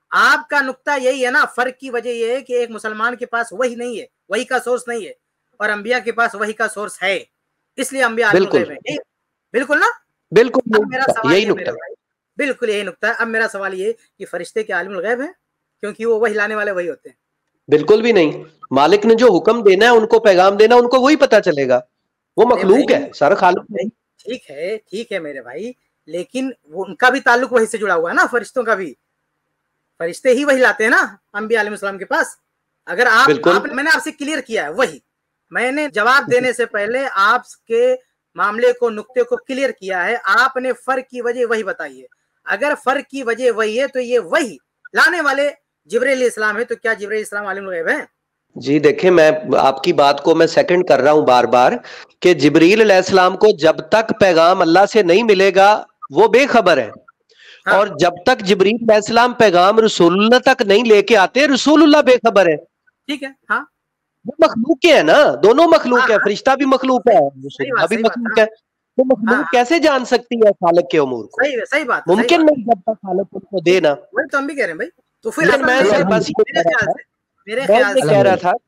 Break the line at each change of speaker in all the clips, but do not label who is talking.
آپ کا نقطہ یہی ہے نا, فرق کی وجہ یہ ہے کہ ایک مسلمان کے پاس وہی نہیں ہے, وہی کا سورس نہیں ہے, اور انبیاء کے پاس وہی کا سورس ہے, اس لیے انبیاء عالم الغیب ہیں. بالکل نا,
بالکل
اب میرا سوال
یہی
یہ
نقطہ,
بالکل یہی نقطہ ہے. اب میرا سوال یہ کہ فرشتے کے عالم الغیب ہیں, کیونکہ وہ وہی لانے والے وہی ہوتے ہیں.
بالکل بھی نہیں. مالک نے جو حکم دینا ہے ان کو, پیغام دینا, ان کو وہی پتا چلے گا. وہ مخلوق ہے, سارا خالق نہیں.
ٹھیک ہے میرے بھائی, لیکن ان کا بھی تعلق وہی سے جڑا ہوا ہے نا, فرشتوں کا بھی. فرشتے ہی وہی لاتے ہیں نا انبیاء علیہ السلام کے پاس. اگر میں نے آپ سے کلیئر کیا ہے وہی, میں نے جواب دینے سے پہلے آپ کے معاملے کو, نقطے کو کلیئر کیا ہے. آپ نے فرق کی وجہ وہی بتائی ہے. اگر فرق کی وجہ وہی ہے تو یہ وہی لانے والے جبرائیل علیہ السلام ہے, تو کیا جبرائیل علیہ السلام عالم الغیب ہے؟
جی دیکھیں, میں آپ کی بات کو میں سیکنڈ کر رہا ہوں بار بار, کہ جبریل علیہ السلام کو جب تک پیغام اللہ سے نہیں ملے گا وہ بے خبر ہے, اور جب تک جبریل علیہ السلام پیغام رسول اللہ تک نہیں لے کے آتے, رسول اللہ بے خبر ہے.
ٹھیک ہے, ہاں,
وہ مخلوق ہے نا, دونوں مخلوق ہے, فرشتہ بھی مخلوق ہے, رسول اللہ بھی مخلوق ہے. تو مخلوق کیسے جان سکتی ہے خالق کے امور کو؟
صحیح بات,
ممکن نہیں جب تک خالق ان کو دے نا.
وہی تو ہم بھی کہہ رہے ہیں بھائی. تو پھر
میں بس
میرے
یہ
خیال سے
کہہ رہا تھا,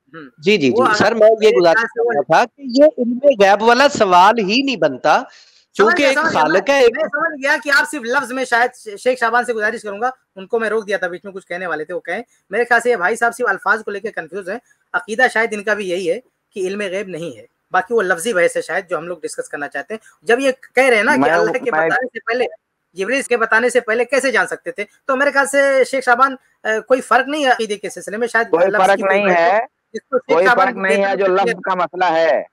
جی سر, میں یہ گزارش کر رہا تھا کہ یہ علم غیب والا سوال ہی نہیں بنتا, چونکہ ایک خالق ہے.
میں سمجھ گیا کہ آپ صرف لفظ میں, شاید شیخ شعبان سے گزارش کروں گا, ان کو میں روک دیا تھا بیچ میں, کچھ کہنے والے تھے وہ کہیں. میرے خیال سے یہ بھائی صاحب صرف الفاظ کو لے کے کنفیوز ہیں. عقیدہ شاید ان کا بھی یہی ہے کہ علم غیب نہیں ہے, باقی وہ لفظی بحث ہے شاید جو ہم لوگ ڈسکس کرنا چاہتے ہیں. جب یہ کہہ رہے ہیں نا کہ اللہ کے بتانے سے پہلے, جبریل کے بتانے سے پہلے کیسے جان سکتے تھے, تو میرے خیال سے شیخ شعبان کوئی فرق نہیں ہے عقیدے کے سلسلے میں, شاید
کوئی فرق نہیں ہے, کوئی فرق نہیں ہے. جو لفظ کا مسئلہ ہے,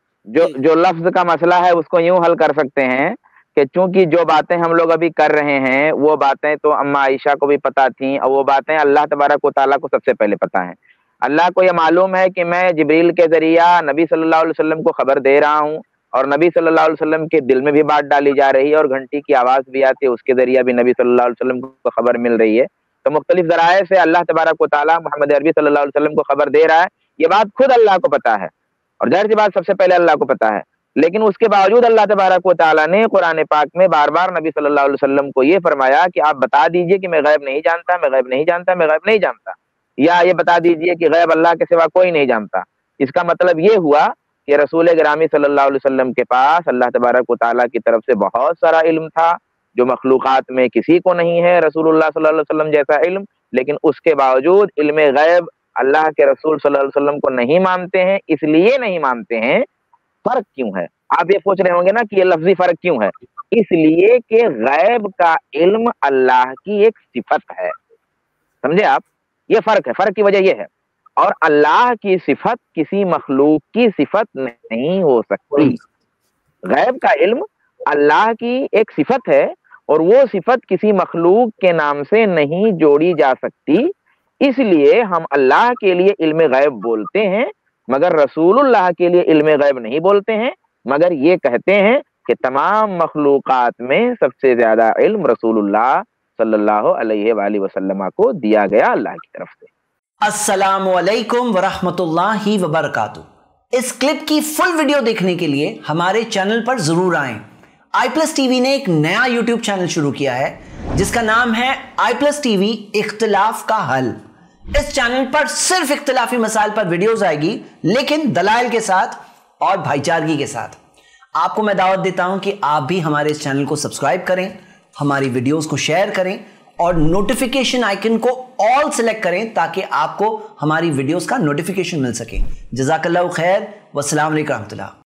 جو لفظ کا مسئلہ ہے اس کو یوں حل کر سکتے ہیں کہ چونکہ جو باتیں ہم لوگ ابھی کر رہے ہیں وہ باتیں تو اما عائشہ کو بھی پتا تھیں, اور وہ باتیں اللہ تبارک و تعالیٰ کو سب سے پہلے پتا ہیں. اللہ کو یہ معلوم ہے کہ میں جبریل کے ذریعہ نبی صلی اللہ علیہ وسلم کو خبر دے رہا ہوں, اور نبی صلی اللہ علیہ وسلم کے دل میں بھی بات ڈالی جا رہی ہے, اور گھنٹی کی آواز بھی آتی ہے, اس کے ذریعہ بھی نبی صلی اللہ علیہ وسلم کو خبر مل رہی ہے. تو مختلف ذرائع سے اللہ تبارک و تعالیٰ محمد عربی صلی اللہ علیہ وسلم کو خبر دے رہا ہے. یہ بات خود اللہ کو پتا ہے, اور ظاہر سی بات سب سے پہلے اللہ کو پتا ہے. لیکن اس کے باوجود اللہ تبارک و تعالیٰ نے قرآن پاک میں بار بار نبی صلی اللہ علیہ وسلم کو یہ فرمایا کہ آپ بتا دیجئے کہ میں غیب نہیں جانتا, میں غیب نہیں جانتا, میں غیب نہیں جانتا, یا یہ بتا دیجئے کہ غیب اللہ کے سوا کوئی نہیں جانتا. اس کا مطلب یہ ہوا کہ رسول گرامی صلی اللہ علیہ وسلم کے پاس اللہ تبارک و تعالیٰ کی طرف سے بہت سارا علم تھا, جو مخلوقات میں کسی کو نہیں ہے رسول اللہ صلی اللہ علیہ وسلم جیسا علم. لیکن اس کے باوجود علم غیب اللہ کے رسول صلی اللہ علیہ وسلم کو نہیں مانتے ہیں. اس لیے نہیں مانتے ہیں, فرق کیوں ہے؟ آپ یہ پوچھ رہے ہوں گے نا کہ یہ لفظی فرق کیوں ہے. اس لیے کہ غیب کا علم اللہ کی ایک صفت ہے, سمجھے آپ, یہ فرق ہے. فرق کی وجہ یہ ہے, اور اللہ کی صفت کسی مخلوق کی صفت نہیں ہو سکتی. غیب کا علم اللہ کی ایک صفت ہے, اور وہ صفت کسی مخلوق کے نام سے نہیں جوڑی جا سکتی. اس لیے ہم اللہ کے لیے علم غیب بولتے ہیں, مگر رسول اللہ کے لیے علم غیب نہیں بولتے ہیں, مگر یہ کہتے ہیں کہ تمام مخلوقات میں سب سے زیادہ علم رسول اللہ صلی اللہ علیہ وآلہ وسلم کو دیا گیا اللہ کی طرف سے.
السلام علیکم ورحمۃ اللہ وبرکاتہ. اس کلپ کی فل ویڈیو دیکھنے کے لیے ہمارے چینل پر ضرور آئیں. آئی پلس ٹی وی نے ایک نیا یوٹیوب چینل شروع کیا ہے جس کا نام ہے آئی پلس ٹی وی اختلاف کا حل. اس چینل پر صرف اختلافی مسائل پر ویڈیوز آئے گی, لیکن دلائل کے ساتھ اور بھائی چارگی کے ساتھ. آپ کو میں دعوت دیتا ہوں کہ آپ بھی ہمارے اس چینل کو سبسکرائب کریں, ہماری ویڈیوز کو شیئر کریں, اور نوٹیفیکیشن آئیکن کو آل سلیکٹ کریں تاکہ آپ کو ہماری ویڈیوز کا نوٹیفیکیشن مل سکے. جزاک اللہ خیر, والسلام علیکم ورحمۃ اللہ.